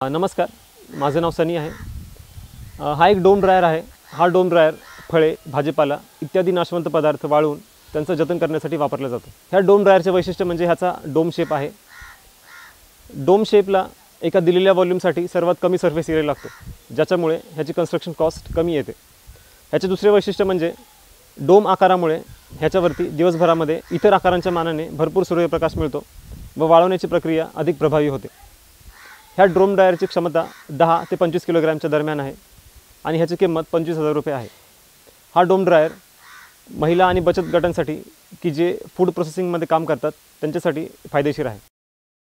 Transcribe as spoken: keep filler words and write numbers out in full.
नमस्कार, माझं नाव सनी आहे। हा एक डोम ड्रायर आहे। हा डोम ड्रायर फळे, भाजीपाला इत्यादी नाशवंत पदार्थ वाळवून त्यांचं जतन करण्यासाठी वापरला जातो। ह्या डोम ड्रायरचे वैशिष्ट्य म्हणजे ह्याचा डोम शेप आहे। डोम शेपला एका दिलेल्या व्हॉल्यूमसाठी सर्वात कमी सरफेस एरिया लागतो, ज्याच्यामुळे ह्याची कन्स्ट्रक्शन कॉस्ट कमी येते। ह्याचे दुसरे वैशिष्ट्य म्हणजे डोम आकारामुळे ह्याच्यावरती दिवसभरामध्ये इतर आकारांच्या मानाने भरपूर सूर्यप्रकाश मिळतो व वाळवण्याची प्रक्रिया अधिक प्रभावी होते। ह्या डोम ड्रायरची क्षमता दहा ते पंचवीस किलोग्रॅमच्या दरम्यान आहे आणि ह्याची किंमत पंचवीस हजार रुपये आहे। हा डोम ड्रायर महिला आणि बचत गटांसाठी की जे फूड प्रोसेसिंगमध्ये काम करतात त्यांच्यासाठी फायदेशीर आहे।